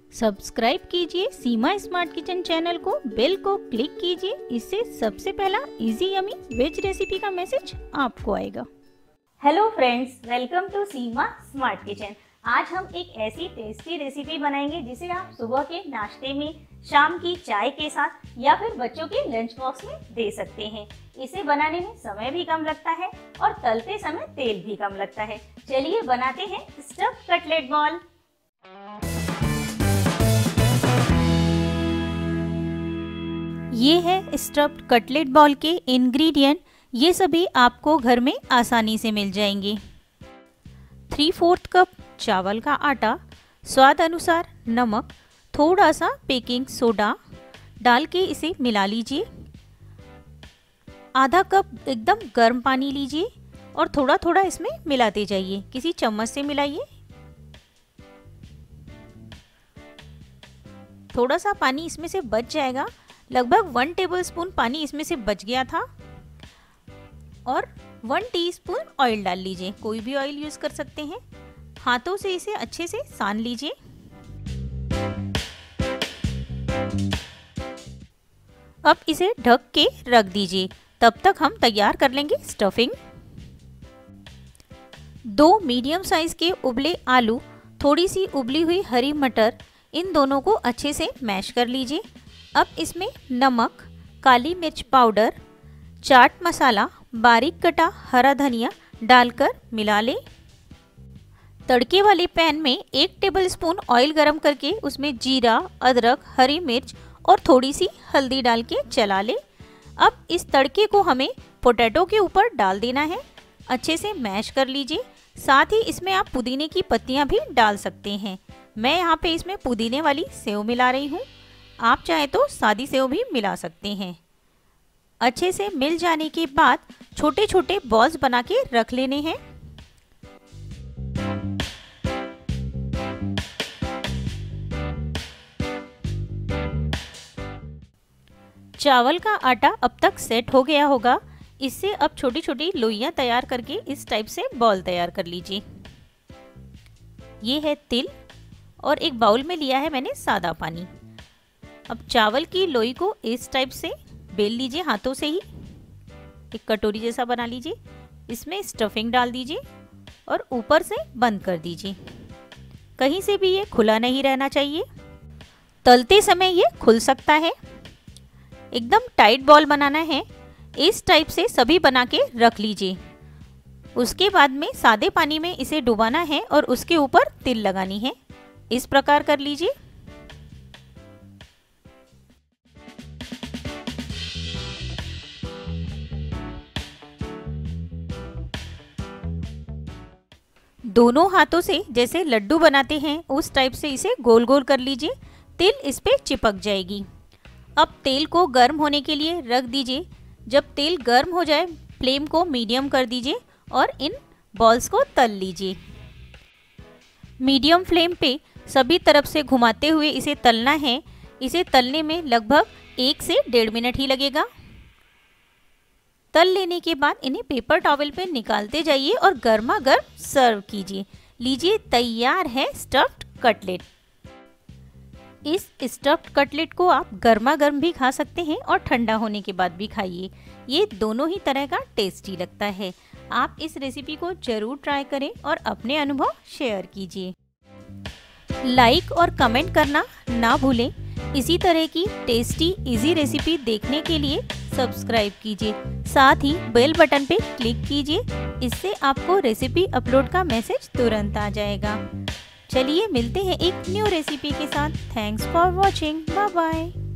Subscribe कीजिए Seema smart kitchen channel को, bell को क्लिक कीजिए। इससे सबसे पहला इजी यमी वेज रेसिपी का मैसेज आपको आएगा। Hello friends, welcome to Seema smart kitchen. आज हम एक ऐसी टेस्टी रेसिपी बनाएंगे जिसे आप सुबह के नाश्ते में, शाम की चाय के साथ या फिर बच्चों के लंच बॉक्स में दे सकते हैं। इसे बनाने में समय भी कम लगता है और तलते समय तेल भी कम लगता है। चलिए बनाते हैं स्टफ्ड कटलेट बॉल। ये है स्टफ्ड कटलेट बॉल के इंग्रेडिएंट। ये सभी आपको घर में आसानी से मिल जाएंगे। 3/4 कप चावल का आटा, स्वाद अनुसार नमक, थोड़ा सा बेकिंग सोडा डाल के इसे मिला लीजिए। आधा कप एकदम गर्म पानी लीजिए और थोड़ा थोड़ा इसमें मिलाते जाइए। किसी चम्मच से मिलाइए। थोड़ा सा पानी इसमें से बच जाएगा, लगभग 1 टेबलस्पून पानी इसमें से बच गया था। और 1 टीस्पून ऑयल डाल लीजिए, कोई भी ऑयल यूज कर सकते हैं। हाथों से इसे अच्छे से सान लीजिए। अब इसे ढक के रख दीजिए, तब तक हम तैयार कर लेंगे स्टफिंग। 2 मीडियम साइज के उबले आलू, थोड़ी सी उबली हुई हरी मटर, इन दोनों को अच्छे से मैश कर लीजिए। अब इसमें नमक, काली मिर्च पाउडर, चाट मसाला, बारीक कटा हरा धनिया डालकर मिला लें। तड़के वाले पैन में 1 टेबलस्पून ऑयल गरम करके उसमें जीरा, अदरक, हरी मिर्च और थोड़ी सी हल्दी डाल के चला लें। अब इस तड़के को हमें पोटैटो के ऊपर डाल देना है। अच्छे से मैश कर लीजिए। साथ ही इसमें आप पुदीने की पत्तियां भी डाल सकते हैं। मैं यहाँ पे इसमें पुदीने वाली सेव मिला रही हूँ। आप चाहे तो सादी सेव भी मिला सकते हैं। अच्छे से मिल जाने के बाद छोटे छोटे बॉल्स बना के रख लेने हैं। चावल का आटा अब तक सेट हो गया होगा। इससे अब छोटी छोटी लोइयां तैयार करके इस टाइप से बॉल तैयार कर लीजिए। ये है तिल और एक बाउल में लिया है मैंने सादा पानी। अब चावल की लोई को इस टाइप से बेल लीजिए, हाथों से ही एक कटोरी जैसा बना लीजिए। इसमें स्टफिंग डाल दीजिए और ऊपर से बंद कर दीजिए। कहीं से भी ये खुला नहीं रहना चाहिए, तलते समय ये खुल सकता है। एकदम टाइट बॉल बनाना है। इस टाइप से सभी बना के रख लीजिए। उसके बाद में सादे पानी में इसे डुबाना है और उसके ऊपर तिल लगानी है। इस प्रकार कर लीजिए। दोनों हाथों से जैसे लड्डू बनाते हैं उस टाइप से इसे गोल गोल कर लीजिए। तिल इस पे चिपक जाएगी। अब तेल को गर्म होने के लिए रख दीजिए। जब तेल गर्म हो जाए फ्लेम को मीडियम कर दीजिए और इन बॉल्स को तल लीजिए। मीडियम फ्लेम पे सभी तरफ से घुमाते हुए इसे तलना है। इसे तलने में लगभग 1 से 1.5 मिनट ही लगेगा। तल लेने के बाद इन्हें पेपर टॉवल पे निकालते जाइए और गर्मा गर्म सर्व कीजिए। लीजिए, तैयार है स्टफ्ड कटलेट। इस स्टफ्ड कटलेट को आप गर्मा गर्म भी खा सकते हैं और ठंडा होने के बाद भी खाइए। ये दोनों ही तरह का टेस्टी लगता है। आप इस रेसिपी को जरूर ट्राई करें और अपने अनुभव शेयर कीजिए। लाइक और कमेंट करना ना भूलें। इसी तरह की टेस्टी इजी रेसिपी देखने के लिए सब्सक्राइब कीजिए। साथ ही बेल बटन पे क्लिक कीजिए। इससे आपको रेसिपी अपलोड का मैसेज तुरंत आ जाएगा। चलिए मिलते हैं एक न्यू रेसिपी के साथ। Thanks for watching. Bye bye.